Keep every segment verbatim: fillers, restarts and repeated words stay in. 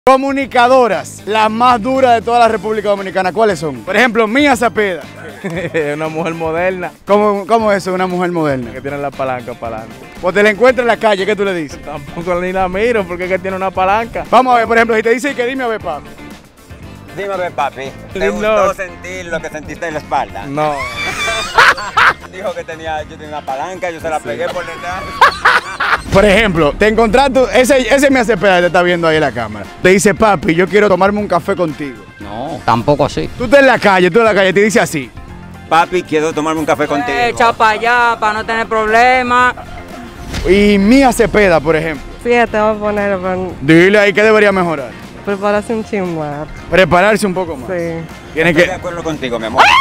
Comunicadoras, las más duras de toda la República Dominicana, ¿cuáles son? Por ejemplo, Mía Cepeda. Una mujer moderna. ¿Cómo, cómo es eso, una mujer moderna? Que tiene la palanca para adelante. Pues te la encuentras en la calle, ¿qué tú le dices? Tampoco ni la miro porque es que tiene una palanca. Vamos a ver, por ejemplo, si te dice que dime a ver, papi. Dime a ver, papi, ¿te No. gustó sentir lo que sentiste en la espalda? No. Dijo que tenía, yo tenía una palanca, yo se la pegué por detrás. Por ejemplo, te encontraste, ese, ese Mía Cepeda que te está viendo ahí en la cámara. Te dice, papi, yo quiero tomarme un café contigo. No, tampoco así. Tú estás en la calle, tú en la calle, te dice así. Papi, quiero tomarme un café contigo. Echa para allá para no tener problemas. Y Mía Cepeda, por ejemplo. Fíjate, vamos a poner para Dile ahí que debería mejorar. prepararse un chin más. Prepararse un poco más. Sí. Tienes Estoy de que... acuerdo contigo, mi amor.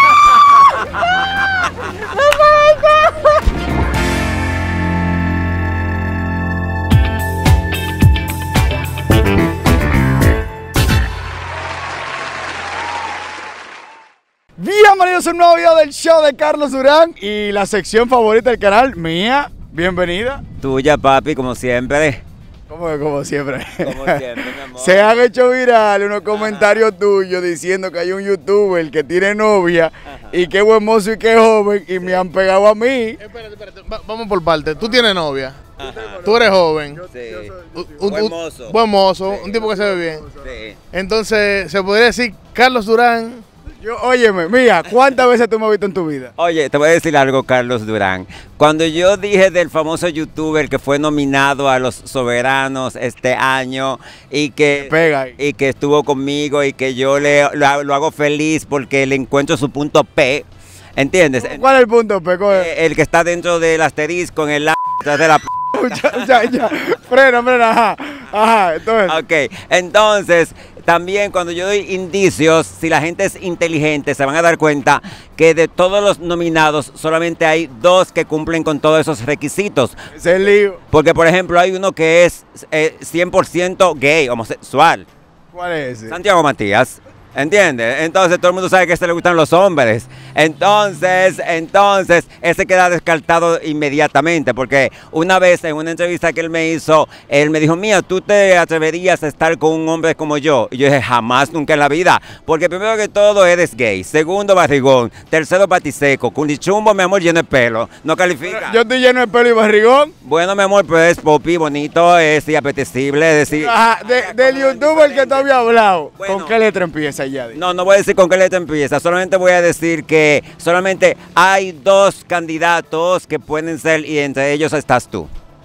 Bienvenidos a un nuevo video del show de Carlos Durán y la sección favorita del canal, Mía. Bienvenida. Tuya, papi, como siempre. Como, como siempre. Como siempre, mi amor. Se han hecho virales unos comentarios tuyos diciendo que hay un youtuber que tiene novia. Ajá. Y que buen mozo y que joven y me han pegado a mí. Espérate, espérate, Va- vamos por parte. ¿Tú tienes novia? Ajá. Tú eres joven. Sí. Un- un- Buen un- mozo. Buen mozo, Sí. un tipo que se ve bien. Sí. Entonces, se podría decir Carlos Durán. Yo, óyeme, Mía, ¿cuántas veces tú me has visto en tu vida? Oye, te voy a decir algo, Carlos Durán. Cuando yo dije del famoso youtuber que fue nominado a los soberanos este año y que, Pega ahí. y que estuvo conmigo y que yo le, lo, lo hago feliz porque le encuentro su punto P, ¿entiendes? ¿Cuál es el punto, Peco? Eh, el que está dentro del asterisco en el la detrás de la p. ya, ya, ya. Frena, frena, ajá. Ajá, entonces. Ok, entonces también cuando yo doy indicios, si la gente es inteligente, se van a dar cuenta que de todos los nominados solamente hay dos que cumplen con todos esos requisitos. Ese es el lío. Porque, por ejemplo, hay uno que es eh, cien por ciento gay, homosexual, ¿Cuál es ese? Santiago Matías. ¿Entiendes? Entonces todo el mundo sabe que a este le gustan los hombres. Entonces, entonces, ese queda descartado inmediatamente. Porque una vez en una entrevista que él me hizo, él me dijo, Mía, ¿tú te atreverías a estar con un hombre como yo? Y yo dije, jamás, nunca en la vida. Porque primero que todo, eres gay. Segundo, barrigón. Tercero, batiseco. Culichumbo, mi amor, lleno de pelo. No califica. Yo estoy lleno de pelo y barrigón. Bueno, mi amor, pues es popi, bonito, es y apetecible. Es decir, Ajá, de- del youtuber que tú habías hablado. Bueno. ¿Con qué letra empieza ya? no, no voy a decir con qué letra empieza, solamente voy a decir que solamente hay dos candidatos que pueden ser y entre ellos estás tú.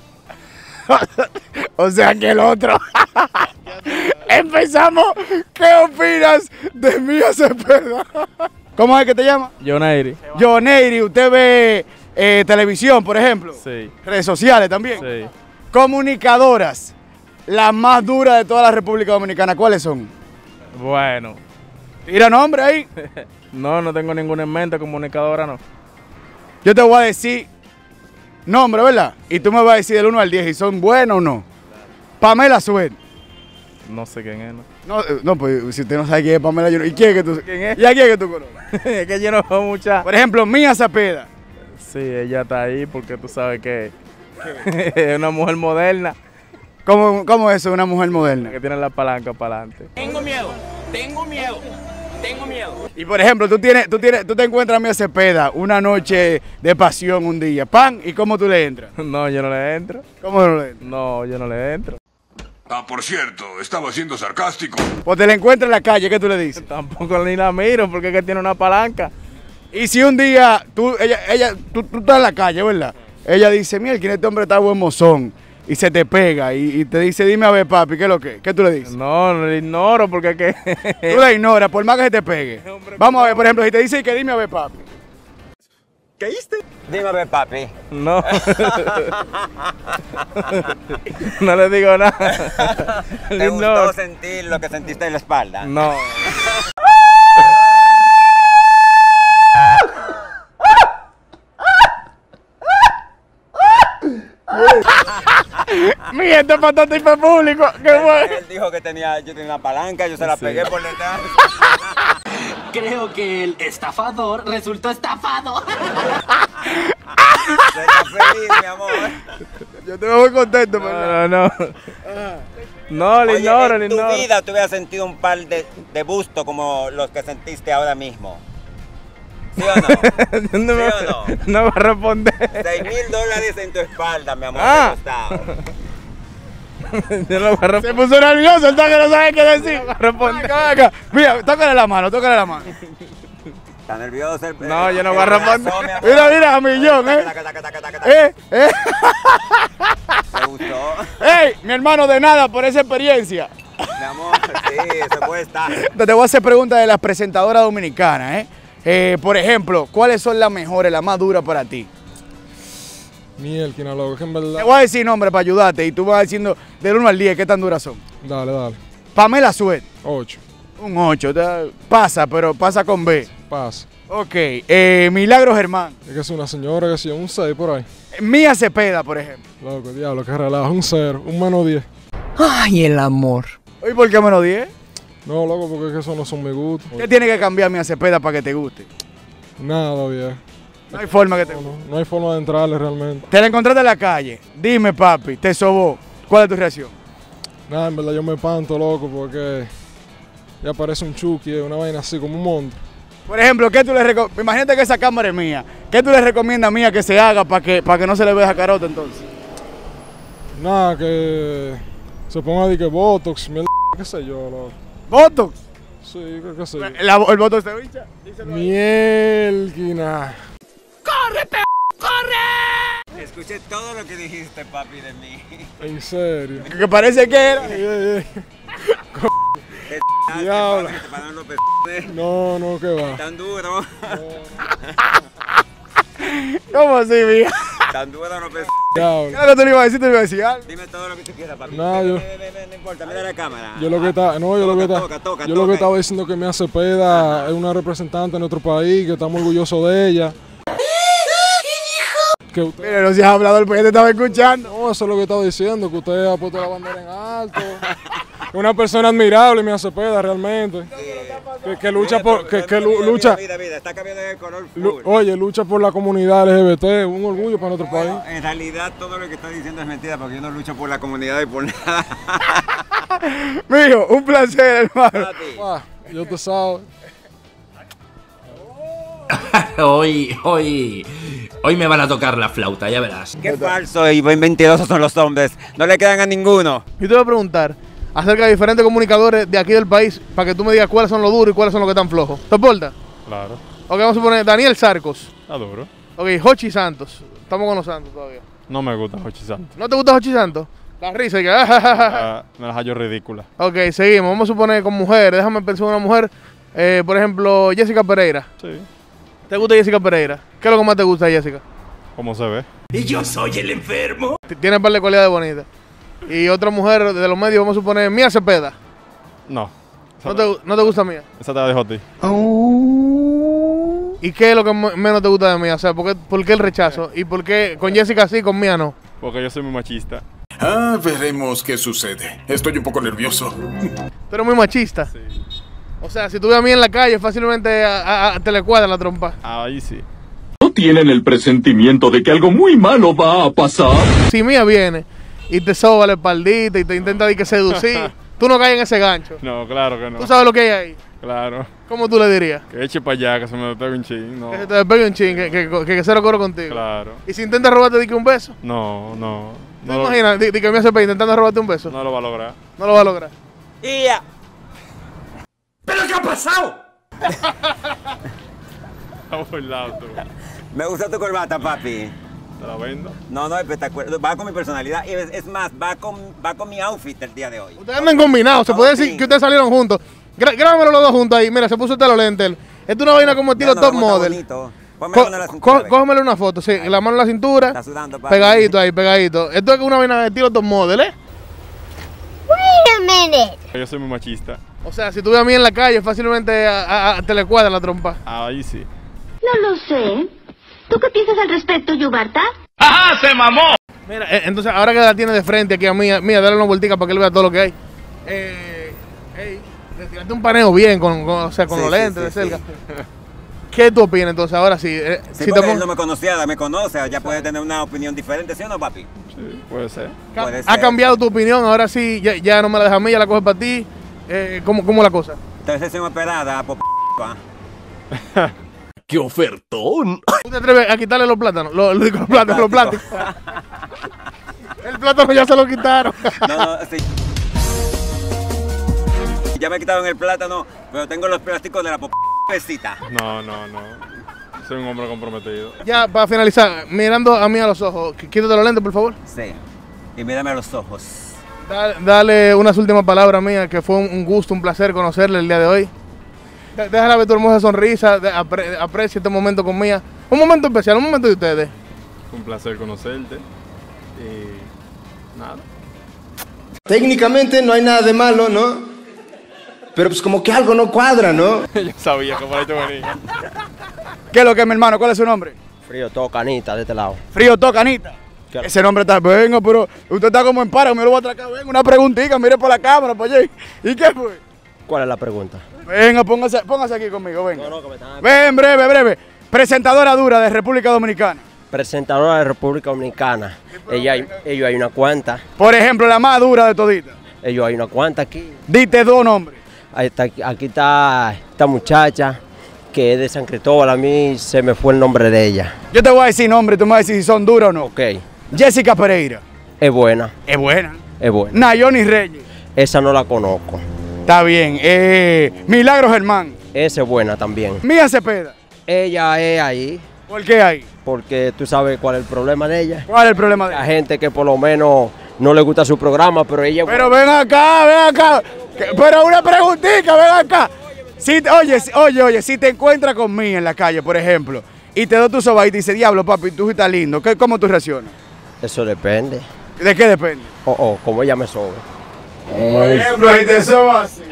O sea que el otro. Empezamos. ¿Qué opinas de Mía Cepeda? ¿Cómo es que te llama? Jonairi. Joneiri, usted ve eh, televisión, por ejemplo. Sí. Redes sociales también. Sí. Comunicadoras, las más duras de toda la República Dominicana, ¿cuáles son? Bueno. Tira nombre ahí. No, no tengo ninguna en mente, comunicadora no. Yo te voy a decir nombre, ¿verdad? Y tú me vas a decir del uno al diez si son buenos o no. Pamela Suet. No sé quién es, ¿no? No, eh, no, pues si usted no sabe quién es Pamela, yo no- ¿y quién es que tú, ¿Quién es? ¿Y a quién es que tú conoces? Es que yo no veo mucha. Por ejemplo, Mía Cepeda. Sí, ella está ahí porque tú sabes que es una mujer moderna ¿Cómo, cómo es eso, una mujer moderna? que tiene la palanca para adelante. Tengo miedo, tengo miedo, tengo miedo. Y por ejemplo, tú tienes, tú tienes, tú te encuentras a Mía Cepeda una noche de pasión un día, pan, ¿y cómo tú le entras? No, yo no le entro. ¿Cómo no le entras? No, yo no le entro. Ah, por cierto, estaba siendo sarcástico. Pues te la encuentras en la calle, ¿qué tú le dices? Tampoco ni la miro porque es que tiene una palanca. Y si un día tú, ella, ella, tú, tú estás en la calle, ¿verdad? Ella dice, mira, que este hombre está buen mozón. Y se te pega y, y te dice, dime a ver, papi, ¿qué es lo que? ¿Qué tú le dices? No, no le ignoro porque es que. Tú la ignoras, por más que se te pegue. Vamos a ver, por ejemplo, si te dice que dime a ver, papi. Dime a ver, papi. No. No le digo nada. Le ¿Te gustó ignoro. sentir lo que sentiste en la espalda? No. Mira, este patata fue público. Qué bueno. Él dijo que tenía, yo tenía una palanca, yo se la Sí. pegué por detrás. Creo que el estafador resultó estafado. Se está feliz, mi amor. Yo te veo muy contento, ¿verdad? No, no, no. No, le Oye, ignoro, en le tu ignoro. vida tú hubieras sentido un par de, de busto como los que sentiste ahora mismo. ¿Sí o no? no, me, ¿Sí o no? no va a responder. Seis mil dólares en tu espalda, mi amor, Ah. de costado. Yo no voy a Se responder. puso nervioso, el toque no sabe qué decir. No va a responder. Venga, venga. Mira, tócale la mano, tócale la mano. Está nervioso el No, yo no el voy a brazo, responder. mi amor. Mira, mira, a millón, ¿eh? Taca, taca, taca, taca, taca. ¿Eh? ¿Eh? ¿Te gustó? ¡Ey! Mi hermano, de nada por esa experiencia. Mi amor, sí, eso cuesta. Te voy a hacer preguntas de las presentadoras dominicanas, ¿eh? Eh, por ejemplo, ¿cuáles son las mejores, las más duras para ti? Mielquina, loco, que en verdad. Te voy a decir nombre para ayudarte y tú vas diciendo del uno al diez qué tan duras son. Dale, dale. Pamela Suet, Ocho. un ocho. Pasa, pero pasa con B. Pasa. Ok. Eh, Milagro Germán. Es que es una señora que sí, un seis por ahí. Mía Cepeda, por ejemplo. Loco, diablo, que relaja. Un cero, un menos diez. Ay, el amor. ¿Y por qué menos diez? No, loco, porque es que eso no son mis gustos. ¿Qué tiene que cambiar Mía Cepeda para que te guste? Nada, viejo. No hay forma que te No, guste. no, no hay forma de entrarle realmente. Te la encontraste en la calle. Dime, papi, te sobó. ¿Cuál es tu reacción? Nada, en verdad yo me espanto, loco, porque ya parece un Chucky, una vaina así, como un monstruo. Por ejemplo, ¿qué tú le recomiendas? Imagínate que esa cámara es mía. ¿Qué tú le recomiendas a Mía que se haga para que, para que no se le vea esa carota entonces? Nada, que se ponga de que Botox, mierda, qué sé yo, loco. ¿Botox? Sí, qué, qué sé yo. La- ¿El Botox te bicha? Díselo ahí. Mielquina. Escuché todo lo que dijiste, papi, de mí. En serio. Que- Que parece que era. Ey, ey, ey. ¿Qué Diablo. pasa? Que te paran los pezones No, no, que va. tan duro. ¿Cómo así, mía? Tan duro los pezones. ¿Qué Diablo. es lo que tú le ibas a decir? Te le ibas a decir algo. Dime todo lo que tú quieras, papi. No, yo- Ven, ven, ven, ven, no importa, mira la cámara. Yo lo que estaba, no, yo lo que Toca, estaba, toca, toca, yo lo toca. que estaba diciendo que Mía Cepeda es una representante de nuestro país, que estamos orgullosos de ella. Que usted, Mira, no seas hablador porque te estaba escuchando. no, eso es lo que estaba diciendo, que usted ha puesto la bandera en alto. Es una persona admirable, Mía Cepeda, realmente. Que, que lucha por, que, que lu- Mira, lucha, Mira, mira, está cambiando de color lu- full. oye, lucha por la comunidad L G B T, un orgullo para nuestro país. En realidad todo lo que está diciendo es mentira porque yo no lucho por la comunidad y por nada. Mijo, un placer, hermano. Papi. Ah, yo te sabes. Hoy, hoy, hoy me van a tocar la flauta, ya verás. Qué falso y bien mentirosos son los hombres. No le quedan a ninguno. Yo te voy a preguntar acerca de diferentes comunicadores de aquí del país para que tú me digas cuáles son los duros y cuáles son los que están flojos. ¿Te importa? Claro, Ok, vamos a poner Daniel Sarcos. está duro. Ok, Jochi Santos. Estamos con los Santos todavía. No me gusta Jochi Santos. ¿No te gusta Jochi Santos? La risa y que... ah, ja, ja, ja, ja. Ah, me la hallo ridícula. Ok, seguimos. Vamos a suponer con mujeres. Déjame pensar en una mujer. Eh, por ejemplo, Jessica Pereira. Sí, ¿Te gusta Jessica Pereira? ¿Qué es lo que más te gusta de Jessica? como se ve. ¿Y yo soy el enfermo? T- Tiene un par de cualidades bonitas. Y otra mujer de los medios, vamos a suponer Mía Cepeda. No. Esa, ¿No te, no te gusta Mía? esa te la dejo a ti. ¿Y qué es lo que m- menos te gusta de Mía? O sea, ¿por qué, por qué el rechazo? ¿Y por qué con Jessica sí, con Mía no? Porque yo soy muy machista. Ah, veremos qué sucede. Estoy un poco nervioso. Pero muy machista. Sí. O sea, si tú ves a Mía en la calle, fácilmente a- a- a- te le cuadra la trompa. Ahí sí. ¿No tienen el presentimiento de que algo muy malo va a pasar? Si Mía viene y te soba la espaldita y te intenta de que seducir, tú no caes en ese gancho. No, claro que no. ¿Tú sabes lo que hay ahí? Claro. ¿Cómo tú le dirías? Que eche para allá, que se me pegue un chin. No. Que se te despegue un chin, que, que, que, que cero coro contigo. Claro. Y si intenta robarte de que un beso, No, no. ¿te No lo, imaginas? De, de que Mía Cepeda intentando robarte un beso. no lo va a lograr. No lo va a lograr. Y ya. ¿Pero qué ha pasado? Está burlado tú. Me gusta tu corbata, papi. Te la vendo. No, no, espectacular. Va con mi personalidad y es, es más, va con, va con mi outfit el día de hoy. Ustedes andan combinados. Se No, puede sí. decir que ustedes salieron juntos. Gra- Grábamelo los dos juntos ahí. Mira, se puso usted los lentes. Esto es una vaina como estilo No, no, top no, está model. bonito. Ponme Co- la mano en la cintura, co- ve. cógemele una foto, sí. La mano en la cintura. Está sudando, papi. Pegadito ahí, pegadito. Esto es una vaina de estilo top model, ¿eh? Yo soy muy machista. O sea, si tú ves a mí en la calle, fácilmente a- a- a- te le cuadra la trompa. Ahí sí. No lo sé. ¿Tú qué piensas al respecto, Yubarta? Mira, eh, entonces ahora que la tiene de frente aquí a mí, mira, dale una vueltica para que él vea todo lo que hay. Eh, ey, le tiraste un paneo bien, con, con- o sea, con Sí, los sí, lentes sí, de sí. cerca. ¿Qué tú opinas entonces? Ahora sí. Eh, Sí, si porque te él pon- no me conocía, me conoce, ya puede tener una opinión diferente, ¿sí o no, papi? Sí, puede ser. Puede ha ser. cambiado tu opinión, ahora sí, ya, ya no me la dejas a mí, ya la coges para ti. Eh, ¿cómo, ¿Cómo la cosa? Entonces es una esperada, por pa. ¡Qué ofertón! ¿Tú te atreves a quitarle los plátanos? Los, los, los plátanos, los plátanos. El plátano ya se lo quitaron. No, no, sí. Ya me quitaron el plátano, pero tengo los plásticos de la popecita. No, no, no. Soy un hombre comprometido. Ya, para finalizar, mirando a mí a los ojos, qu- quítate los lentes, por favor. Sí. Y mírame a los ojos. Dale, dale unas últimas palabras mías, que fue un, un gusto, un placer conocerle el día de hoy. De- Déjala ver tu hermosa sonrisa, de- apre- aprecia este momento conmigo. Un momento especial, un momento de ustedes. Un placer conocerte. Y nada. Técnicamente no hay nada de malo, ¿no? Pero pues como que algo no cuadra, ¿no? Yo sabía que por ahí te venía. ¿Qué es lo que es, mi hermano? ¿Cuál es su nombre? Frío, todo canita de este lado. Frío Tocanita. Ese nombre está, venga, pero usted está como en para, me lo voy a atracar, venga, una preguntita, mire por la cámara, para allá. ¿Y qué fue? ¿Cuál es la pregunta? Venga, póngase, póngase aquí conmigo, venga. Ven, breve, breve. Presentadora dura de República Dominicana. Presentadora de República Dominicana. Ella, hay- ellos hay una cuanta. Por ejemplo, la más dura de todita. Ellos hay una cuanta aquí. Dite dos nombres. Ahí está, aquí está esta muchacha que es de San Cristóbal. A mí se me fue el nombre de ella. Yo te voy a decir nombre, tú me vas a decir si son duras o no. Ok. Jessica Pereira. Es buena. Es buena. Es buena. Nayoni Reyes. Esa no la conozco. Está bien. Eh, Milagro Germán. Esa es buena también. Mía Cepeda. Ella es ahí. ¿Por qué ahí? Porque tú sabes cuál es el problema de ella. ¿Cuál es el problema de La gente que por lo menos no le gusta su programa, pero ella es Pero ven acá, ven acá. Que- Pero una preguntita, ven acá. Si, te- oye, si- oye, oye, si te encuentras conmigo en la calle, por ejemplo, y te doy tu soba y te dice, diablo, papi, tú estás lindo, ¿qué, ¿cómo tú reaccionas? Eso depende. ¿De qué depende? Oh, oh, como ella me sobe. Por ejemplo, si te sobas así.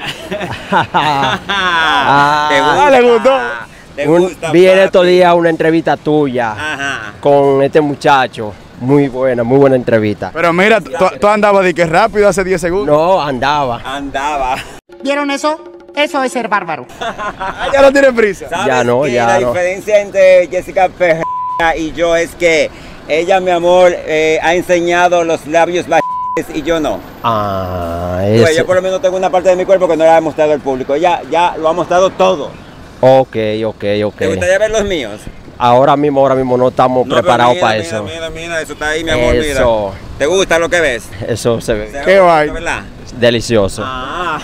Ah, Ah, le gustó. Un- vi en estos días una entrevista tuya Ajá. con este muchacho. Muy buena, muy buena entrevista. Pero mira, tú, tú andabas de que rápido hace diez segundos. No, andaba. Andaba. ¿Vieron eso? Eso es ser bárbaro. Ya no tiene prisa. ¿Sabes Ya no, qué? ya La no. diferencia entre Jessica Pereira y yo es que ella, mi amor, eh, ha enseñado los labios bajitos y yo no. Ah, Pues ese- yo por lo menos tengo una parte de mi cuerpo que no la he mostrado al público. Ella ya lo ha mostrado todo. Ok, ok, ok. ¿Te gustaría ver los míos? Ahora mismo, ahora mismo no estamos No, preparados pero para mira, eso. Mira, mira, mira, eso está ahí, mi amor, Eso. mira. ¿Te gusta lo que ves? Eso se ve Qué guay. ¿Verdad? delicioso. Ah.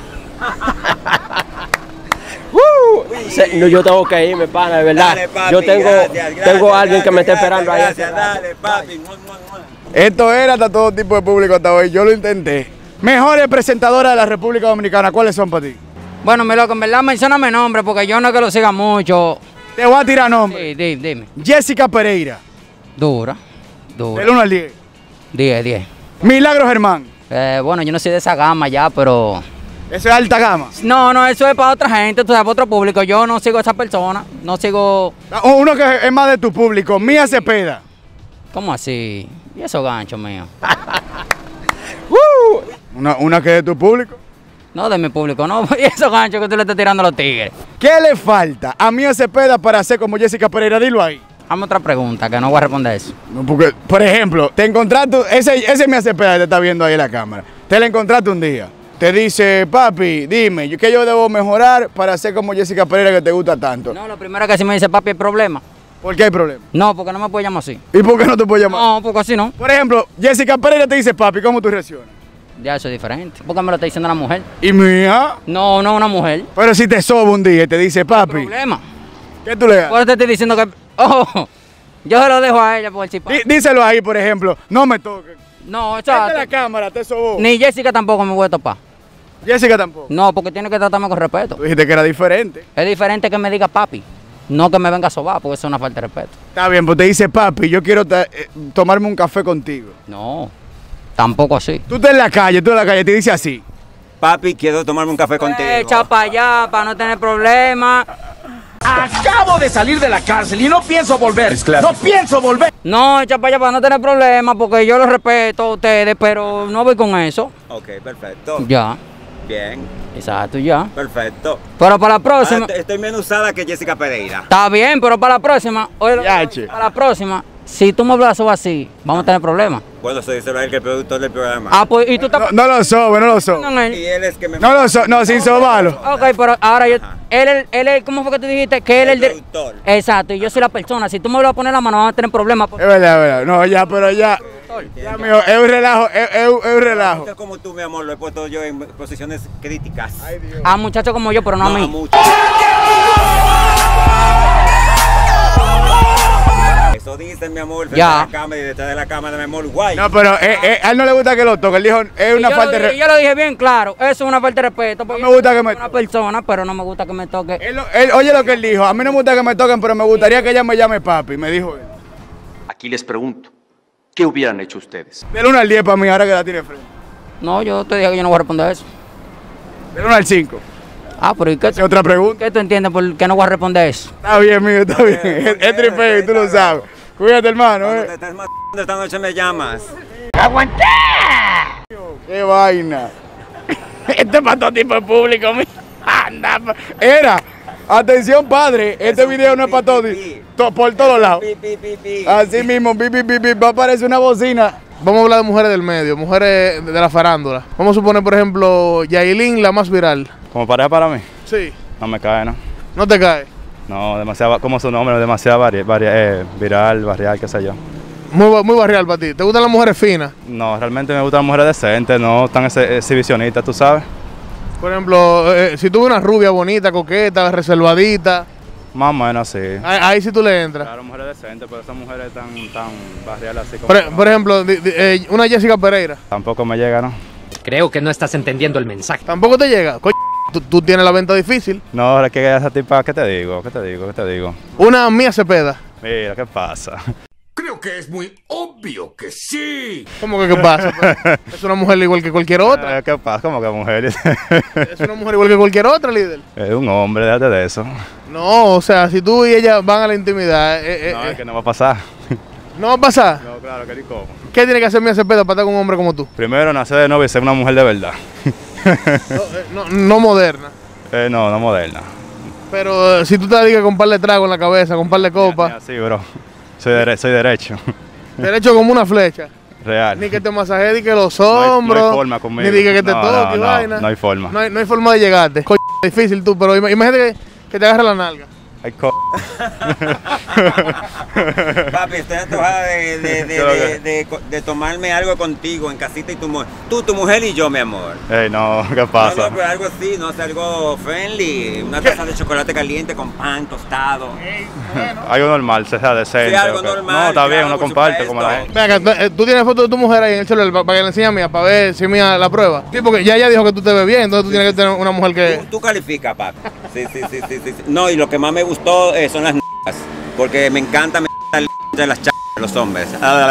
Se- no, yo tengo que irme, pana, de verdad. Dale, papi, yo tengo, gracias, gracias, tengo a alguien que me está gracias, esperando ahí. Gracias, dale, papi. Esto era hasta todo tipo de público hasta hoy. Yo lo intenté. Mejores presentadoras de la República Dominicana, ¿cuáles son para ti? Bueno, mi loco, en verdad mencióname nombre porque yo no es que lo siga mucho. Te voy a tirar nombre. Sí, di- dime. Jessica Pereira. Dura, dura. Del uno al diez. diez, diez. Milagro Germán. Eh, bueno, yo no soy de esa gama ya, pero... Eso es alta gama. No, no, eso es para otra gente, tú sabes, para otro público. Yo no sigo a esa persona, no sigo... Uno que es más de tu público, Mía Cepeda. ¿Cómo así? ¿Y esos ganchos míos? Una, una que es de tu público. No, de mi público, no. ¿Y esos ganchos que tú le estás tirando a los tigres? ¿Qué le falta a Mía Cepeda para ser como Jessica Pereira? Dilo ahí. Hazme otra pregunta, que no voy a responder eso. No, porque, por ejemplo, te encontraste, ese, ese Mía Cepeda que te está viendo ahí en la cámara, te la encontraste un día. Te dice, papi, dime, ¿qué yo debo mejorar para ser como Jessica Pereira que te gusta tanto? No, lo primero que sí me dice, papi, el problema. ¿Por qué hay problema? No, porque no me puede llamar así. ¿Y por qué no te puedo llamar? No, porque así no. Por ejemplo, Jessica Pereira te dice, papi, ¿cómo tú reaccionas? Ya eso es diferente. ¿Por qué me lo está diciendo la mujer? ¿Y Mía? No, no una mujer. Pero si te soba un día y te dice, papi, Problema. ¿qué tú le das? Por eso te estoy diciendo que... Oh, yo se lo dejo a ella por el chipá. Dí- Díselo ahí, por ejemplo, no me toques. No, Esta exacto. la cámara, te sobó. Ni Jessica tampoco me voy a topar. Jessica tampoco. No, porque tiene que tratarme con respeto. Tú dijiste que era diferente. Es diferente que me diga papi, no que me venga a sobar, porque eso es una falta de respeto. Está bien, pues te dice, papi, yo quiero ta- eh, tomarme un café contigo. No, tampoco así. Tú estás en la calle, tú en la calle, te dice así. Papi, quiero tomarme un café contigo. Echa para allá, para no tener problemas. Acabo de salir de la cárcel y no pienso volver. No pienso volver. No, echa para allá para no tener problemas, porque yo los respeto a ustedes, pero no voy con eso. Ok, perfecto. Ya. Bien. Exacto, ya. Perfecto. Pero para la próxima. Ah, estoy menos usada que Jessica Pereira. Está bien, pero para la próxima. Oye, para la próxima, si tú me hablas así, vamos a tener problemas. Bueno, soy solo el que productor del programa. Ah, pues, y tú estás. No, no lo sobe, no lo sobe. Y él es que me. No lo sobe, no, sin sobarlo. Ok, pero ahora yo. Él, él, él, él, ¿cómo fue que tú dijiste? Que él es el director. Exacto, y yo soy la persona. Si tú me vas a poner la mano, vamos a tener problemas. Es verdad, es verdad. No, ya, pero ya. Ya, mío, es un relajo, es, es, es un relajo. No, como tú, mi amor, lo he puesto yo en posiciones críticas. A muchachos como yo, pero no, no a mí. A muchos. Eso dice, mi amor, frente a la cámara y detrás de la cámara, mi amor, guay. No, pero eh, eh, a él no le gusta que lo toque. Él dijo, es una falta de respeto. Yo lo dije bien claro, eso es una falta de respeto. No me gusta que me una persona, pero no me gusta que me toque. Él, él, oye lo que él dijo, a mí no me gusta que me toquen, pero me gustaría que ella me llame papi, me dijo él. Aquí les pregunto, ¿qué hubieran hecho ustedes? Del uno al diez para mí, ahora que la tiene frente. No, yo te dije que yo no voy a responder eso. Del uno al cinco. Ah, pero ¿y qué? ¿Es otra pregunta? ¿Qué tú entiendes por qué no voy a responder eso? Está bien, mío, está bien. Es, es tripeo y tú lo sabes. Cuídate, hermano. Cuando eh. te estás matando esta noche me llamas. ¡Aguanté! ¡Qué vaina! Este es para todo tipo de público, mío. Anda, era. Atención, padre. Este video no es para todos. To, por todos lados. Así mismo, pi, pi, pi, pi, va a aparecer una bocina. Vamos a hablar de mujeres del medio, mujeres de la farándula. Vamos a suponer, por ejemplo, Yailin, la más viral. ¿Como pareja para mí? Sí. No me cae, ¿no? ¿No te cae? No, demasiado, como su nombre, demasiado vari, vari, eh, viral, barrial, qué sé yo. Muy, muy barrial para ti. ¿Te gustan las mujeres finas? No, realmente me gustan las mujeres decentes, no tan exhibicionistas, tú sabes. Por ejemplo, eh, si tú ves una rubia bonita, coqueta, reservadita. Más o menos, sí. Ahí, ahí sí tú le entras. Claro, mujeres decentes, pero esas mujeres tan, tan barriales así como... Por, por ejemplo, di, di, eh, una Jessica Pereira. Tampoco me llega, ¿no? Creo que no estás entendiendo el mensaje. ¿Tampoco te llega? Co tú, tú tienes la venta difícil. No, es que esa tipa, ¿qué te digo? ¿Qué te digo? ¿Qué te digo? Una Mía Cepeda. Mira, ¿qué pasa? Creo que es muy obvio que sí. ¿Cómo que qué pasa? Es una mujer igual que cualquier otra. ¿Qué pasa? ¿Cómo que mujer? Es una mujer igual que cualquier otra, líder. Es un hombre, déjate de eso. No, o sea, si tú y ella van a la intimidad... Eh, no, eh, es que no va a pasar. ¿No va a pasar? No, claro, que ni cómo. ¿Qué tiene que hacer Mía Cepeda para estar con un hombre como tú? Primero, nacer de novia y ser una mujer de verdad. no, eh, no, no moderna. Eh, no, no moderna. Pero eh, si tú te dedicas con un par de tragos en la cabeza, con un par de copas... Sí, bro. Soy, dere soy derecho. Derecho como una flecha. Real. Ni que te masajee, ni que los hombros. No hay, no hay forma conmigo. Ni diga que te no, toque no, y no, vaina. No hay forma. No hay, no hay forma de llegarte. Coño, difícil tú, pero imagínate que, que te agarre la nalga. Ay, co... Papi, estoy antojada de, de, de, de, de, de tomarme algo contigo en casita y tu mujer. Tú, tu mujer y yo, mi amor. Ey, no, ¿qué pasa? No, no, pero algo así, no sé, algo friendly. Una taza de chocolate caliente con pan tostado. Ey, bueno. Algo normal, sea decente. Sí, algo okay. normal. No, está claro, bien, uno comparte como la gente. Venga, ¿tú, tú tienes foto de tu mujer ahí en el celular para, para que le enseñe a Mía, para ver si Mía la prueba. Sí, porque ya ella dijo que tú te ves bien, entonces tú sí, tienes sí, que tener una mujer que... Tú, tú calificas, papi. Sí, sí, sí, sí, sí, sí. No, y lo que más me gustó eh, son las n***as, porque me encanta meter de las ch*** de los hombres.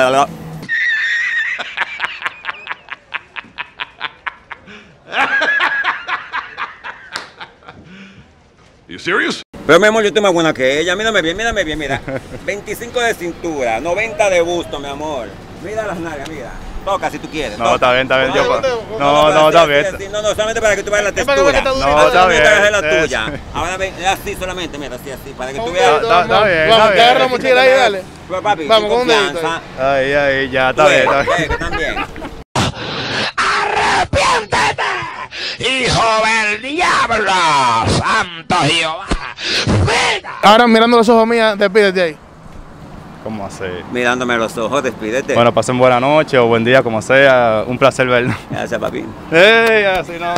You serious? Pero mi amor, yo estoy más buena que ella. Mírame bien, mírame bien, mira. veinticinco de cintura, noventa de busto, mi amor. Mira las nalgas, mira. Toca si tú quieres. No, toca. está bien, está bien. No, yo, no, no, no, está bien. No, no, solamente para que tú veas la textura. No, está bien. Es la tuya. Ahora ven, así solamente, mira, así, así, para que tú veas. Está bien, vamos, te agarra la mochila ahí, dale. Pero papi, vamos, con un dedito. Ahí, ahí, ya, está bien, está bien. También. ¡Arrepiéntete, hijo del diablo! ¡Santo Jehová! Ahora mirando los ojos mías, despídete ahí. ¿Cómo así? Mirándome a los ojos, despídete. Bueno, pasen buena noche o buen día, como sea. Un placer verlo. Gracias, papi. ¡Ey! Así no.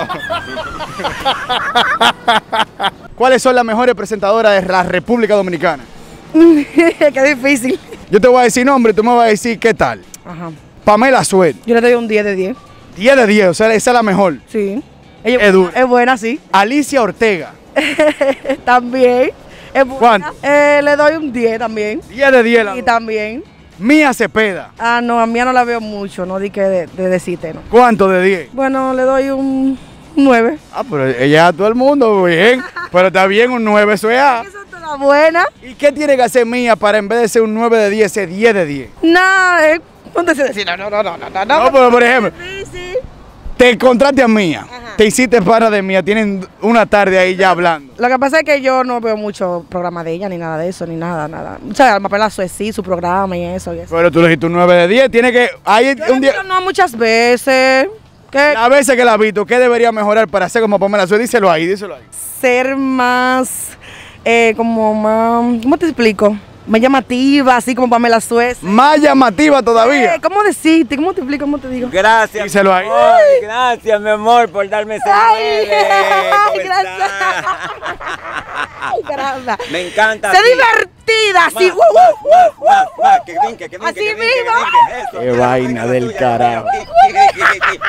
¿Cuáles son las mejores presentadoras de la República Dominicana? Qué difícil. Yo te voy a decir nombre, tú me vas a decir qué tal. Ajá. Pamela Suet. Yo le doy un diez de diez. diez de diez, o sea, esa es la mejor. Sí. Ella es, buena, es buena, sí. Alicia Ortega. También. Es buena. ¿Cuánto? Eh, le doy un diez también. diez de diez. Y también. Mía Cepeda. Ah, no, a Mía no la veo mucho, no di que de, de decirte, ¿no? ¿Cuánto de diez? Bueno, le doy un nueve. Ah, pero ella a todo el mundo, bien. Pero está bien, un nueve, eso es A. Eso es toda buena. ¿Y qué tiene que hacer Mía para en vez de ser un nueve de diez, ser diez de diez? No, eh, no te sé decir, no, no, no, no, no. No, pero por ejemplo, te encontraste a Mía. Ajá. te hiciste pana de Mía, tienen una tarde ahí ya hablando. Lo que pasa es que yo no veo mucho programa de ella, ni nada de eso, ni nada, nada. O sea, Alma Pelazo es sí, su programa y eso, y eso. Pero tú le dijiste un nueve de diez, tiene que... Hay Yo un día... le no muchas veces. ¿Qué? A veces que la has visto, ¿qué debería mejorar para ser como Pamela Suez? Díselo ahí, díselo ahí. Ser más, eh, como más, ¿cómo te explico? Más llamativa, así como Pamela Suez. Más llamativa todavía. Eh, ¿Cómo decirte? ¿Cómo te explico? ¿Cómo te digo? Gracias. Díselo ahí. Ay, gracias, mi amor, por darme ese Ay, nueve. gracias. Ay, caramba. Me encanta. Sé así. divertida, así. Más, uh, uh, más, uh, más, uh, más, que brinque, que brinque, Así que brinque, mismo. que brinque, eso. Qué vaina del tuya, carajo. tuya. Qui, qui, qui, qui.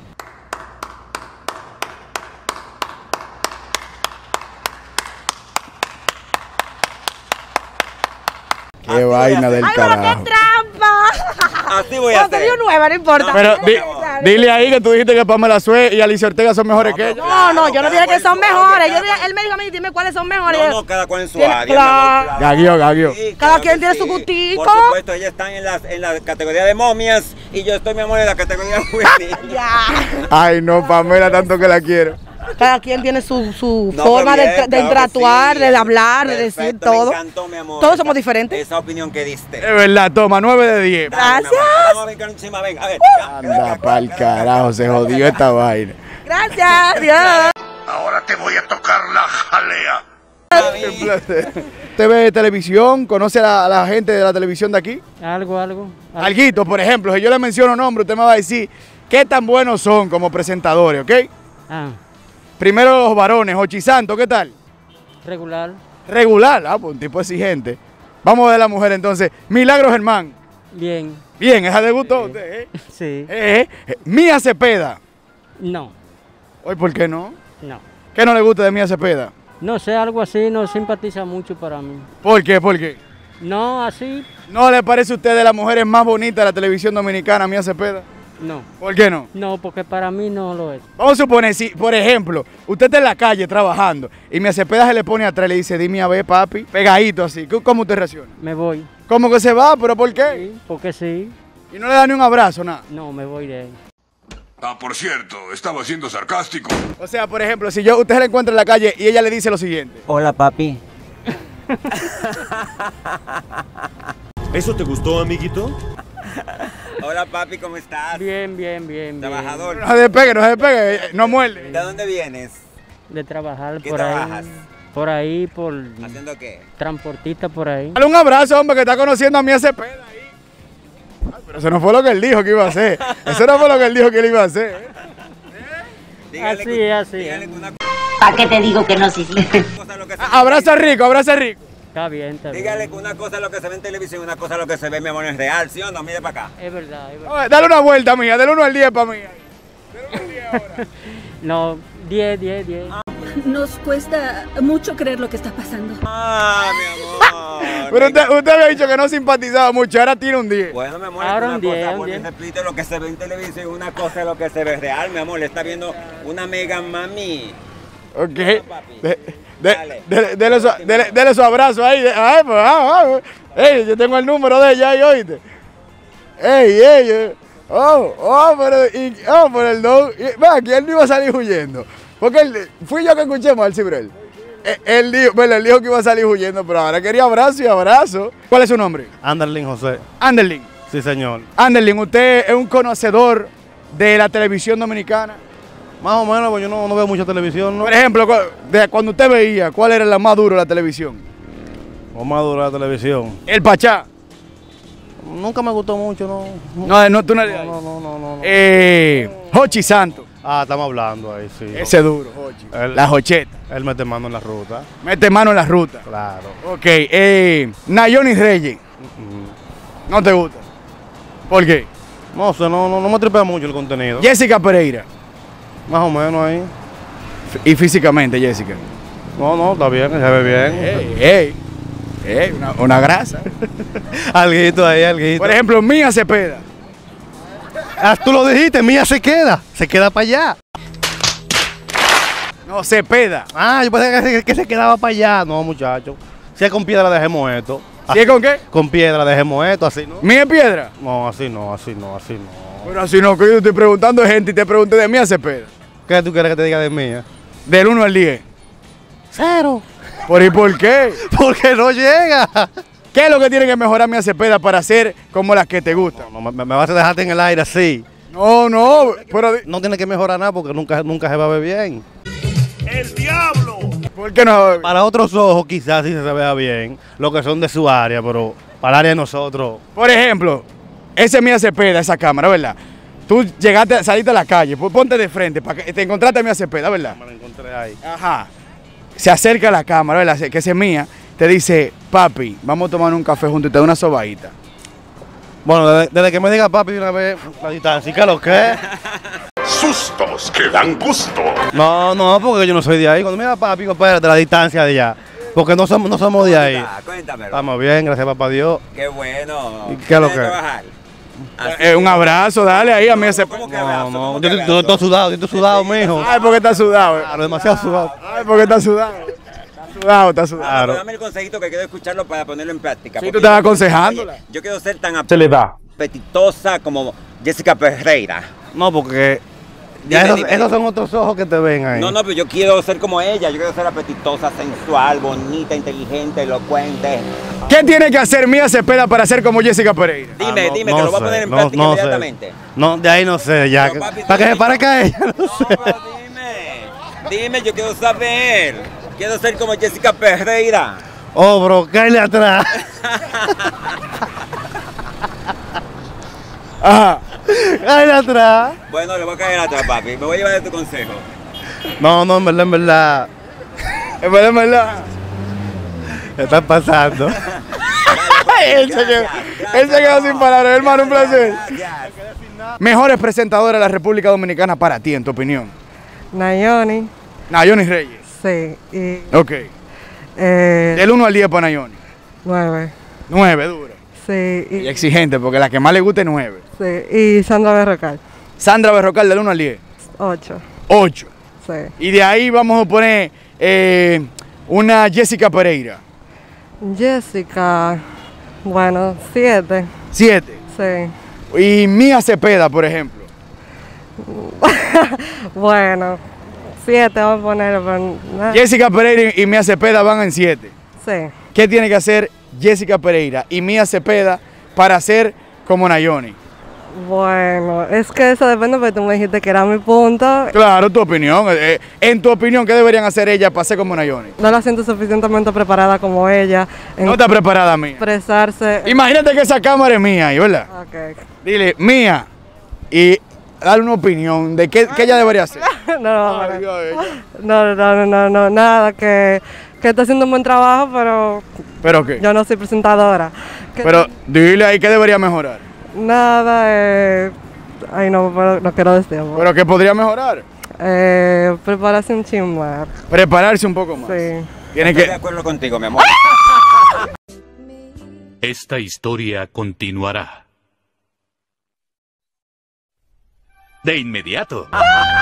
Qué vaina del Ay, pero carajo. qué trampa. Así voy a No, te hacer. dio nueva, no importa. Pero di- dile ahí que tú dijiste que Pamela Suez y Alicia Ortega son mejores que ella. No, no, yo no dije que son mejores. Yo dije, él me dijo a mí, dime cuáles son mejores. No, no, cada cual en su Tiene- área. claro. mi amor, Gaguio, gaguio. Sí, Cada claro quien que tiene su sí. gustico. Por supuesto, ellas están en la, en la categoría de momias y yo estoy, mi amor, en la categoría juvenil. Ya. Ay, no, Pamela, tanto que la quiero. Cada quien tiene su, su No, forma pero de, bien, de claro que interactuar, sí. de hablar, de decir Perfecto, todo. Me encantó, mi amor. Todos somos diferentes. Esa opinión que diste. Es verdad, toma, nueve de diez. Dale, mi amor. Gracias. Vamos a brincar encima, ven, a ver. Anda pa'l carajo, se jodió esta vaina. Gracias, Dios. Ahora te voy a tocar la jalea. Qué placer. ¿Usted ve televisión? ¿Conoce a la, a la gente de la televisión de aquí? Algo, algo. Alguito, por ejemplo, si yo le menciono nombre, usted me va a decir qué tan buenos son como presentadores, ¿ok? Ah, Primero los varones, Jochi Santo, ¿qué tal? regular. Regular, ah, pues un tipo exigente. Vamos a ver la mujer entonces. Milagro Germán. Bien. Bien, esa le gustó a usted, ¿eh? Sí. Eh, eh. Mía Cepeda. No, Hoy, ¿por qué no? no. ¿Qué no le gusta de Mía Cepeda? No sé, algo así no simpatiza mucho para mí. ¿Por qué? ¿Por qué? No, así, ¿No le parece a usted de las mujeres más bonitas de la televisión dominicana, Mía Cepeda? no. ¿Por qué no? No, porque para mí no lo es. Vamos a suponer, si, por ejemplo, usted está en la calle trabajando y Mía Cepeda se le pone atrás y le dice, dime a ver, papi, pegadito así, ¿cómo usted reacciona? Me voy. ¿Cómo que se va? ¿Pero por qué? Sí, porque sí. Y no le da ni un abrazo, nada. No, me voy de ahí. Ah, por cierto, estaba siendo sarcástico. O sea, por ejemplo, si yo usted se la encuentra en la calle y ella le dice lo siguiente. Hola, papi. ¿Eso te gustó, amiguito? Hola, papi, ¿cómo estás? Bien, bien, bien, bien. Trabajador. No se despegue, no se despegue, no muerde. ¿De dónde vienes? De trabajar ¿Qué por trabajas? ahí. Por ahí, por ¿Haciendo qué? transportista por ahí. Dale un abrazo, hombre, que está conociendo a Mía Cepeda ahí. Ay, pero eso no fue lo que él dijo que iba a hacer. Eso no fue lo que él dijo que él iba a hacer. ¿eh? Dígale Así que- es, así dígale es. que una ¿Para qué te digo que no, sí, sí? cosa es lo que se Ah, Abraza rico, abraza rico. Está bien, está bien. Dígale que una cosa es lo que se ve en televisión y una cosa es lo que se ve, mi amor, es real, ¿sí o no? Mire para acá. Es verdad, es verdad. Oye, dale una vuelta, mía, dale uno al diez para mí. Dale uno al diez ahora. No, diez, diez, diez. Nos cuesta mucho creer lo que está pasando. Ah, mi amor. Pero usted, usted había dicho que no simpatizaba mucho, ahora tiene un diez. Bueno, mi amor, Ahora una un diez, cosa, un vuelve y diez. repite lo que se ve en televisión y una cosa es lo que se ve real, mi amor. Le está viendo una mega mami. Ok. papi. De- de- Dale. dele, dele su, dele- dele su abrazo ahí. de- ay, pues, ah, ah, ey, yo tengo el número de ella ahí, oíste. Ey, ey, eh. Oh, oh, pero, y, oh, pero el don. y- Ve aquí, él no iba a salir huyendo. Porque él, fui yo que escuché mal, sí, pero él. Eh, Él dijo, bueno, él dijo que iba a salir huyendo, pero ahora quería abrazo y abrazo. ¿Cuál es su nombre? Anderlin José. Anderlin. Sí, señor. Anderlin, usted es un conocedor de la televisión dominicana. Más o menos, pues yo no, no veo mucha televisión, ¿no? Por ejemplo, cu- de cuando usted veía, ¿cuál era la más dura de la televisión? O más dura la televisión. El Pachá. Nunca me gustó mucho, ¿no? No, no, tú no eres. No, no, no, no. no. Eh, Jochi Santo. Ah, estamos hablando ahí, sí. Ese duro, Jochi. Él- La Jocheta. Él mete mano en la ruta. Mete mano en la ruta. Claro. Ok, eh, Nayoni Reyes. ¿No te gusta? ¿Por qué? No sé, no, no, no me tripea mucho el contenido. Jessica Pereira. Más o menos ahí. Y físicamente, Jessica. No, no, está bien, se ve bien. Ey, ey, ey, una, una grasa. Alguito ahí, alguito. Por ejemplo, Mía Cepeda. Ah, tú lo dijiste, Mía se queda. Se queda para allá. No, Cepeda. Ah, yo pensé que, que se quedaba para allá. No, muchacho. Si es con piedra, dejemos esto. ¿Sí es con qué? Con piedra, dejemos esto, así, ¿no? ¿Mía Piedra? No, así no, así no, así no. Pero así no, que yo estoy preguntando de gente y te pregunté de Mía Cepeda. ¿Qué tú quieres que te diga de mía? Del uno al diez. Cero. ¿Por y por qué? Porque no llega. ¿Qué es lo que tiene que mejorar Mía Cepeda para ser como las que te gustan? No, no, me, me vas a dejarte en el aire así. No, no, pero... No tiene que mejorar nada porque nunca, nunca se va a ver bien. ¡El diablo! ¿Por qué no? Para otros ojos quizás sí se vea bien, lo que son de su área, pero para el área de nosotros... Por ejemplo, ese es Mía Cepeda, esa cámara, ¿verdad? Tú llegaste, saliste a la calle, ponte de frente, para que te encontraste a Mía Cepeda, ¿verdad? Me la encontré ahí. Ajá. Se acerca a la cámara, ¿verdad? Que ese es Mía, te dice, papi, vamos a tomar un café juntos y te da una sobadita. Bueno, desde, desde que me diga papi de una vez, la distancia, ¿qué lo que? Sustos que dan gusto. No, no, porque yo no soy de ahí. Cuando me diga papi, espérate, la distancia de allá. Porque no somos, no somos de ahí. Cuéntamelo. Estamos bien, gracias papá Dios. Qué bueno. ¿Y qué es lo que? Eh, un abrazo, dale ahí a Mía Cepeda. No, no, yo estoy todo sudado, yo estoy sudado, mijo. Ay, porque está sudado. Claro, demasiado sudado. Ay, porque está sudado. Está sudado, está sudado. Claro. Dame el consejito que quiero escucharlo para ponerlo en práctica. Sí, tú estás aconsejándola. Oye, yo quiero ser tan Se le da. apetitosa como Jessica Pereira. No, porque ya Dime, esos, dime, esos dime. son otros ojos que te ven ahí. No, no, pero yo quiero ser como ella. Yo quiero ser apetitosa, sensual, bonita, inteligente, elocuente. ¿Qué tiene que hacer Mía Cepeda para ser como Jessica Pereira? Dime, Ah, no, dime, no que lo voy a sé, poner en no, práctica no sé. inmediatamente. No, de ahí no sé, ya. Pero, papi, para que tú- se parezca a ella, no sé. Pero dime, dime, yo quiero saber. Quiero ser como Jessica Pereira. Oh, bro, cállate atrás. Ajá. Cállate atrás. Bueno, le voy a caer atrás, papi. Me voy a llevar de tu consejo. No, no, en verdad, en verdad. Es verdad, es verdad. ¿Qué está pasando? Él se quedó, él se quedó sin palabras, hermano, un placer. Mejores presentadoras de la República Dominicana para ti, en tu opinión. Nayoni. Nayoni Reyes. Sí. Y, Ok. eh, Del uno al diez para Nayoni. nueve. nueve, dura. Sí. Y, Y exigente, porque la que más le gusta es nueve. sí. Y Sandra Berrocal. Sandra Berrocal, del uno al diez. ocho. ocho. Sí. Y de ahí vamos a poner eh, una Jessica Pereira. Jessica. Bueno, siete. siete. Sí. Y Mía Cepeda, por ejemplo. Bueno, siete vamos a poner. Pero, nah. Jessica Pereira y Mía Cepeda van en siete. Sí. ¿Qué tiene que hacer Jessica Pereira y Mía Cepeda para ser como Nayoni? Bueno, es que eso depende porque tú me dijiste que era mi punto. Claro, tu opinión. Eh, en tu opinión, ¿qué deberían hacer ellas para ser como Nayoni? No la siento suficientemente preparada como ella. En No está preparada, Mía. expresarse. Imagínate que esa cámara es mía, ahí, ¿verdad? Ok. Dile, Mía, y dale una opinión de qué, qué ella debería hacer. No, no, Ay, Dios, no, no, no, no, no, nada, que, que está haciendo un buen trabajo, pero ¿Pero qué? yo no soy presentadora. Que- Pero dile ahí qué debería mejorar. Nada, eh, ay no, pero no quiero decir. ¿Pero qué podría mejorar? Eh, prepararse un chin más. Prepararse un poco más. Sí. Tiene Estoy que... de acuerdo contigo, mi amor. Esta historia continuará. De inmediato.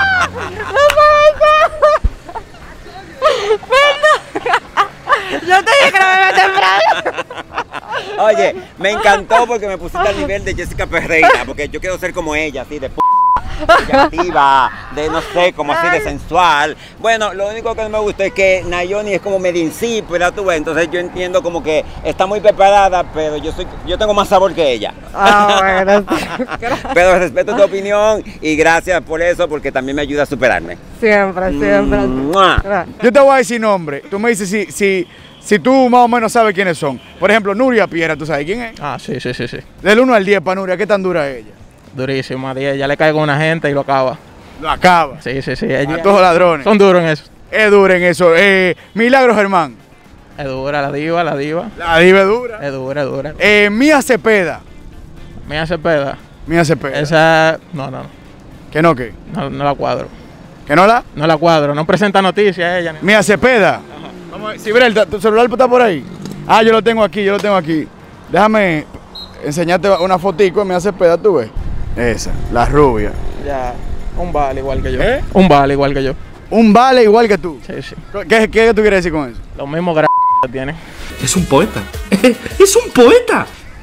Yo te dije que no me metas temprano. Oye, me encantó porque me pusiste al nivel de Jessica Pereira, porque yo quiero ser como ella, así de p de activa, de no sé, como así de sensual. Bueno, lo único que no me gusta es que Nayoni es como medio insípida, tú ves, entonces yo entiendo como que está muy preparada, pero yo soy, yo tengo más sabor que ella. Ah, bueno. Pero respeto tu opinión y gracias por eso, porque también me ayuda a superarme. Siempre, siempre. ¡Mua! Yo te voy a decir nombre. Tú me dices si, si, si tú más o menos sabes quiénes son. Por ejemplo, Nuria Piera, ¿tú sabes quién es? Ah, sí, sí, sí, sí. Del uno al diez para Nuria, ¿qué tan dura es ella? Durísima, diez. Ya le cae con una gente y lo acaba. Lo acaba. Sí, sí, sí. Ella- A todos ladrones. Son duros en eso. Es dura en eso. Eh, Milagro Germán. Es dura, la diva, la diva. La diva es dura. Es dura, es dura. Eh, Mía Cepeda. Mía Cepeda. Mía Cepeda. Esa, no, no, ¿Que no qué? no, no la cuadro. ¿Que no la? No la cuadro, no presenta noticias ella. ni- Mía Cepeda. Vamos a ver. Cibrel, ¿tu celular está por ahí? Ah, yo lo tengo aquí, yo lo tengo aquí. Déjame enseñarte una fotico de Mía Cepeda, tú ves. Esa, la rubia. Ya, un vale igual que yo. ¿Eh? Un vale igual que yo. Un vale igual que tú. Sí, sí. ¿Qué, qué tú quieres decir con eso? Lo mismo gra que tiene. Es un poeta. Es un poeta.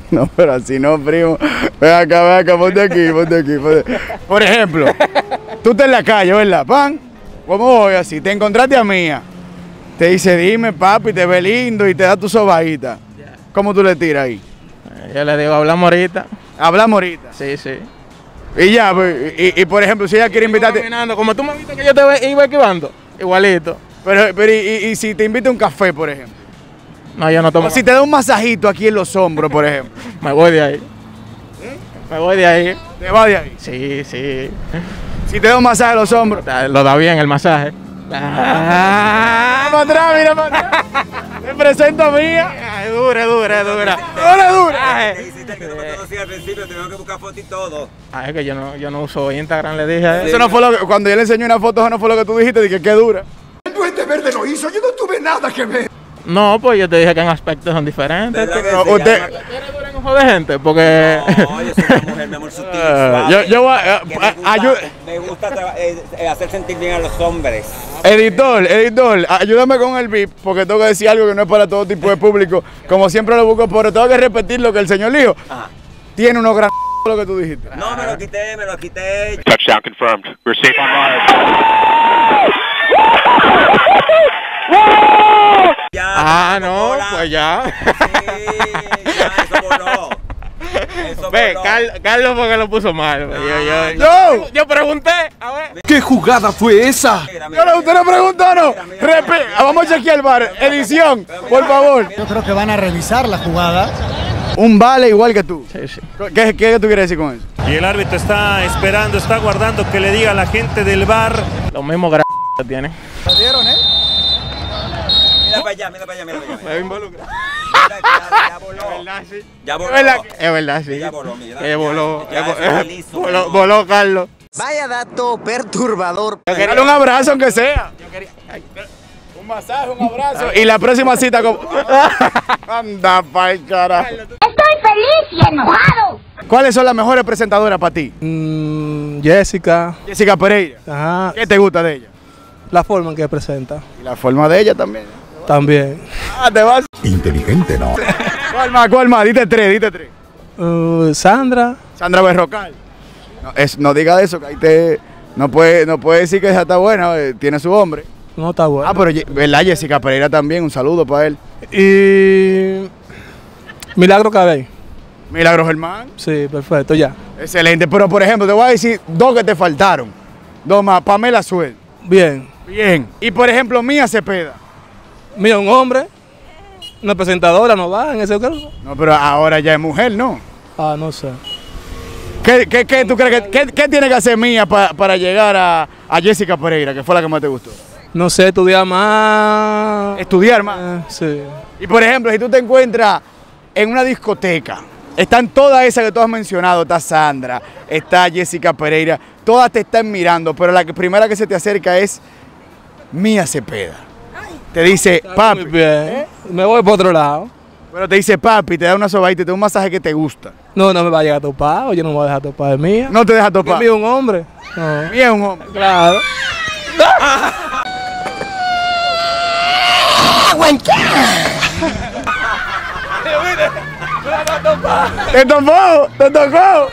No, pero así no, primo. Ven acá, ven acá, ponte aquí, ponte aquí. Ponte. Por ejemplo, tú estás en la calle, ¿verdad? Pan, ¿cómo voy así? Te encontraste a Mía. Te dice, dime, papi, te ve lindo y te da tu sobadita. ¿Cómo tú le tiras ahí? Yo le digo, hablamos ahorita. ¿Hablamos ahorita? Sí, sí. Y ya, pues, y, y por ejemplo, si ella quiere invitarte... Caminando, como tú me viste que yo te iba esquivando, igualito. Pero, pero y, y, y si te invita a un café, por ejemplo. No, yo no tomo. O si te da un masajito aquí en los hombros, por ejemplo. Me voy de ahí. ¿Eh? Me voy de ahí. ¿Te vas de ahí? Sí, sí. Si te da un masaje en los hombros. Lo da bien el masaje. Ah, para atrás, mira para atrás. Te presento a Mía. Es dura, dura, dura. Dura, dura. Te hiciste que no me conocía al principio, tengo que buscar fotos y todo. Ah, es que yo no, yo no uso Instagram, le dije a él. Eso no fue lo que, cuando yo le enseñé una foto, eso no fue lo que tú dijiste, dije que dura. El Duende Verde lo hizo, yo no tuve nada que ver. No, pues yo te dije que en aspectos son diferentes. No, usted... ¿Quieres durar en ojo de gente? Porque... No, yo soy una mujer, mi amor, sutil, suave, yo, yo voy a... ayuda. Me gusta eh, hacer sentir bien a los hombres. Editor, editor, ayúdame con el beat, porque tengo que decir algo que no es para todo tipo de público. Como siempre lo busco, pero tengo que repetir lo que el señor dijo. Ajá. Tiene unos gran lo que tú dijiste. No, me lo quité, me lo quité. Touchdown confirmed. We're safe on live. Ya, ah, no, bola. Pues ya. Sí, ya, eso voló. Eso Ve, voló. Carlos, Carlos porque lo puso mal. No, yo, yo, yo, yo, yo pregunté, a ver. ¿Qué jugada fue esa? Mira, mira, no, usted no preguntó, no. Repe vamos a chequear el bar. Edición, por favor. Yo creo que van a revisar la jugada. Un vale igual que tú. Sí, sí. ¿Qué, qué tú quieres decir con eso? Y el árbitro está esperando, está guardando que le diga a la gente del bar. Lo mismo que tiene. ¿Lo dieron, eh? Mira para allá, mira para allá, mira para allá. Me involucra. Mira, ya, ya voló. Es verdad, sí. Ya voló. Es verdad, es verdad, sí. Ya voló, mira. Eh, voló. Ya, ya, eh, es feliz, voló, voló. voló, Carlos. Vaya dato perturbador. Dale un abrazo aunque sea. Yo quería... Un masaje, un abrazo. Y la próxima cita con... Anda pa'l carajo. Estoy feliz y enojado. ¿Cuáles son las mejores presentadoras para ti? Mm, Jessica. Jessica Pereira. Ajá. ¿Qué te gusta de ella? La forma en que presenta. Y la forma de ella también. También. Ah, te vas. Inteligente, ¿no? ¿Cuál más? ¿Cuál más? Dite tres, dite tres. Uh, Sandra. Sandra Berrocal. No, es, no diga eso, que ahí te... No puede, no puede decir que esa está buena, eh, tiene su hombre. No está buena. Ah, pero ¿verdad? Jessica Pereira también, un saludo para él. Y... Milagro Cabey. Milagro Germán. Sí, perfecto, ya. Excelente, pero por ejemplo, te voy a decir dos que te faltaron. Dos más, Pamela Suel. Bien. Bien. Y por ejemplo, Mía Cepeda. Mía, un hombre. Una presentadora no va en ese caso. No, pero ahora ya es mujer, ¿no? Ah, no sé. ¿Qué, qué, qué tú crees que qué, qué tiene que hacer Mía pa, para llegar a, a Jessica Pereira, que fue la que más te gustó? No sé, estudiar más. Estudiar más. Eh, sí. Y por ejemplo, si tú te encuentras en una discoteca, están todas esas que tú has mencionado, está Sandra, está Jessica Pereira, todas te están mirando, pero la que, primera que se te acerca es Mía Cepeda. Te dice, papi, muy bien. ¿Eh? Me voy por otro lado. Pero te dice, papi, te da una sobadita y te da un masaje que te gusta. No, no me va a llegar a topar, o yo no me voy a dejar topar de Mía. No te deja topar. Mía es un hombre. No. Mía es un hombre. Claro. ¡Te tocó! ¡Te tocó!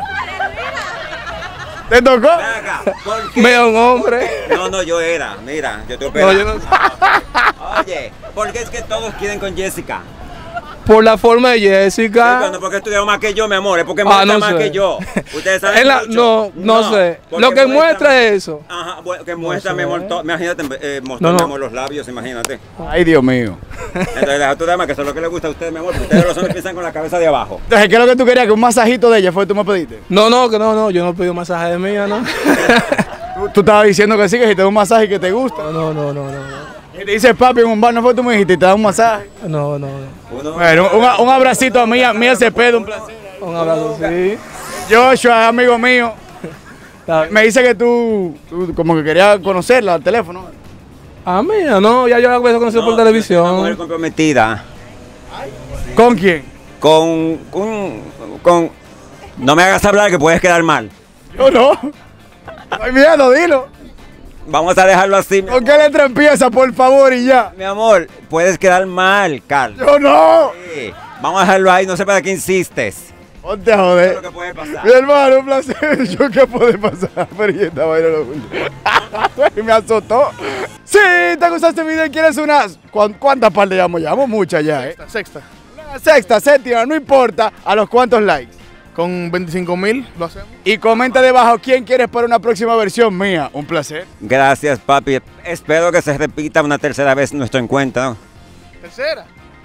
¿Te tocó? Veo un hombre. No, no, yo era, mira, yo te No, operaba. yo no sé. Oye, ¿por qué es que todos quieren con Jessica? Por la forma de Jessica. Sí, no porque estudió más que yo, mi amor, es porque Ah, muestra no más sé. que yo. Ustedes saben Es la- mucho. no, no sé. porque Lo que muestra es eso. Ajá, bueno, que muestra, sé. mi amor, to- imagínate, eh, mostró, No, no. mi amor, los labios, imagínate. Ay, Dios mío. Entonces, deja tu dama, que eso es lo que le gusta a ustedes, mi amor, porque ustedes los hombres piensan con la cabeza de abajo. Entonces, ¿qué es lo que tú querías? Que un masajito de ella fue que tú me pediste. No, no, que no, no, yo no pido masaje de Mía, ¿no? Tú, tú estabas diciendo que sí, que si te da un masaje que te gusta. No, no, no, no, no. Y te dice papi en un bar, no fue tú me dijiste y te da un masaje. No, no, no. Bueno, un, un abracito a Mía, Mía Cepeda, un placer. Un abrazo, sí. Joshua, amigo mío. Me dice que tú, tú como que querías conocerla al teléfono. A Mía, no, ya yo la había conocido por Una televisión. mujer comprometida. ¿Con quién? Con, con, con... No me hagas hablar que puedes quedar mal. Yo no. No hay miedo, dilo. Vamos a dejarlo así. ¿Con qué letra empieza, por favor, y ya? Mi amor, puedes quedar mal, Carlos. Yo no. Sí. Vamos a dejarlo ahí, no sé para qué insistes. Ponte a joder. Eso es lo que puede pasar. Mi hermano, un placer. ¿Yo qué puede pasar? Pero y esta vaina lo me azotó. Si te gustó este video y quieres unas... ¿Cuántas partes llevamos? Llevamos muchas ya, ¿eh? Sexta, sexta. Una sexta, séptima, no importa. ¿A los cuántos likes? Con veinticinco mil lo hacemos. Y comenta debajo quién quieres para una próxima versión mía. Un placer. Gracias, papi. Espero que se repita una tercera vez nuestro encuentro, ¿no? ¿Tercera?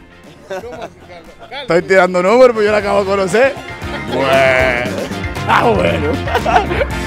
Estoy tirando números, pero yo la acabo de conocer. Bueno. Ah, bueno.